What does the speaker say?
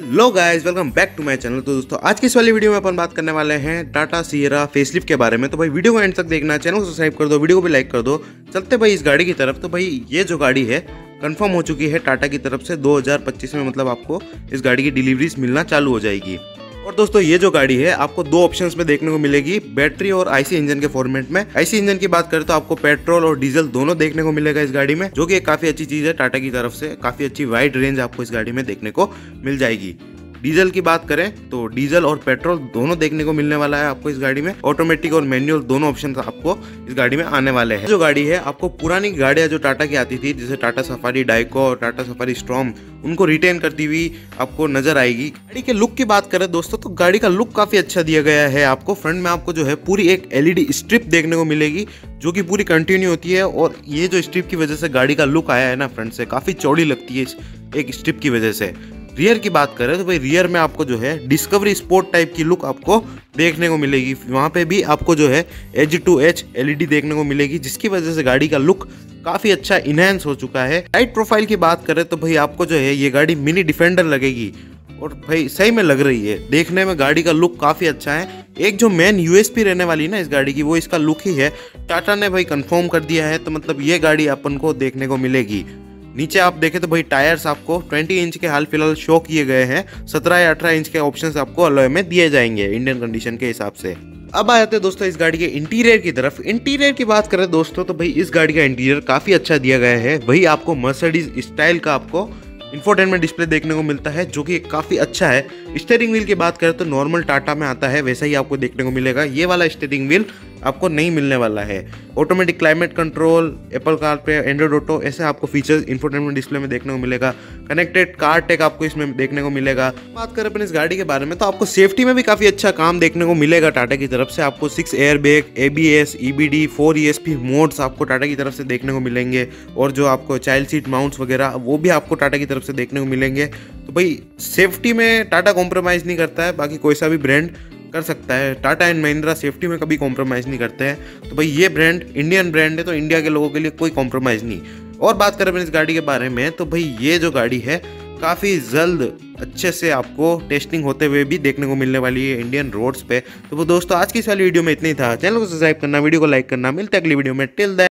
Hello guys, welcome back to my channel. तो दोस्तों आज की इस वाली वीडियो में अपन बात करने वाले हैं टाटा सियरा फेसलिफ्ट के बारे में। तो भाई वीडियो को एंड तक देखना, चैनल को सब्सक्राइब कर दो, वीडियो को भी लाइक कर दो। चलते भाई इस गाड़ी की तरफ। तो भाई ये जो गाड़ी है कंफर्म हो चुकी है टाटा की तरफ से 2025 में, मतलब आपको इस गाड़ी की डिलीवरीज मिलना चालू हो जाएगी। और दोस्तों ये जो गाड़ी है आपको दो ऑप्शंस में देखने को मिलेगी, बैटरी और आईसी इंजन के फॉर्मेट में। आईसी इंजन की बात करें तो आपको पेट्रोल और डीजल दोनों देखने को मिलेगा इस गाड़ी में, जो कि एक काफी अच्छी चीज है टाटा की तरफ से। काफी अच्छी वाइड रेंज आपको इस गाड़ी में देखने को मिल जाएगी। डीजल की बात करें तो डीजल और पेट्रोल दोनों देखने को मिलने वाला है आपको इस गाड़ी में। ऑटोमेटिक और मैनुअल दोनों ऑप्शन आपको इस गाड़ी में आने वाले हैं। जो गाड़ी है आपको पुरानी गाड़ियां जो टाटा की आती थी, जैसे टाटा सफारी डाइको और टाटा सफारी स्टॉर्म, उनको रिटेन करती हुई आपको नजर आएगी। गाड़ी के लुक की बात करें दोस्तों तो गाड़ी का लुक काफी अच्छा दिया गया है आपको। फ्रंट में आपको जो है पूरी एक एलईडी स्ट्रिप देखने को मिलेगी, जो कि पूरी कंटिन्यू होती है। और ये जो स्ट्रिप की वजह से गाड़ी का लुक आया है ना, फ्रंट से काफी चौड़ी लगती है इस एक स्ट्रिप की वजह से। रियर की बात करें तो भाई रियर में आपको जो है डिस्कवरी स्पोर्ट टाइप की लुक आपको देखने को मिलेगी। वहाँ पे भी आपको जो है एज टू एज एलईडी देखने को मिलेगी, जिसकी वजह से गाड़ी का लुक काफी अच्छा इनहेंस हो चुका है। राइड प्रोफाइल की बात करें तो भाई आपको जो है ये गाड़ी मिनी डिफेंडर लगेगी, और भाई सही में लग रही है। देखने में गाड़ी का लुक काफी अच्छा है। एक जो मेन यूएसपी रहने वाली है ना इस गाड़ी की, वो इसका लुक ही है। टाटा ने भाई कंफर्म कर दिया है, तो मतलब ये गाड़ी अपन को देखने को मिलेगी। नीचे आप देखें तो भाई टायर्स आपको 20 इंच के हाल फिलहाल शो किए गए हैं। 17 या 18 इंच के ऑप्शंस आपको अलॉय में दिए जाएंगे इंडियन कंडीशन के हिसाब से। अब आ जाते हैं दोस्तों इस गाड़ी के इंटीरियर की तरफ। इंटीरियर की बात करें दोस्तों तो भाई इस गाड़ी का इंटीरियर काफी अच्छा दिया गया है। वही आपको मर्सिडीज स्टाइल का आपको इंफोटेनमेंट डिस्प्ले देखने को मिलता है, जो कि काफी अच्छा है। स्टीयरिंग व्हील की बात करें तो नॉर्मल टाटा में आता है वैसा ही आपको देखने को मिलेगा। ये वाला स्टीयरिंग व्हील आपको नहीं मिलने वाला है। Automatic climate control, Apple CarPlay, Android Auto, ऐसे आपको फीचर्स इंफोटेनमेंट डिस्प्ले में देखने को मिलेगा। कनेक्टेड कार टेक आपको इसमें देखने को मिलेगा। बात करें अपन इस गाड़ी के बारे में तो आपको सेफ्टी में भी काफी अच्छा काम देखने को मिलेगा टाटा की तरफ से। आपको 6 air bag, ABS, EBD, 4 ESP modes आपको टाटा की तरफ से देखने को मिलेंगे। और जो आपको चाइल्ड सीट माउंट्स वगैरह वो भी आपको टाटा की तरफ से देखने को मिलेंगे। तो भाई सेफ्टी में टाटा कॉम्प्रोमाइज़ नहीं करता है, बाकी कोई सा भी ब्रांड कर सकता है। टाटा एंड महिंद्रा सेफ्टी में कभी कॉम्प्रोमाइज़ नहीं करते हैं। तो भाई ये ब्रांड इंडियन ब्रांड है, तो इंडिया के लोगों के लिए कोई कॉम्प्रोमाइज़ नहीं। और बात करें इस गाड़ी के बारे में तो भाई ये जो गाड़ी है काफ़ी जल्द अच्छे से आपको टेस्टिंग होते हुए भी देखने को मिलने वाली है इंडियन रोड्स पे। तो वो दोस्तों आज की इस वाली वीडियो में इतना ही था। चैनल को सब्सक्राइब करना, वीडियो को लाइक करना। मिलते हैं अगली वीडियो में। Till then.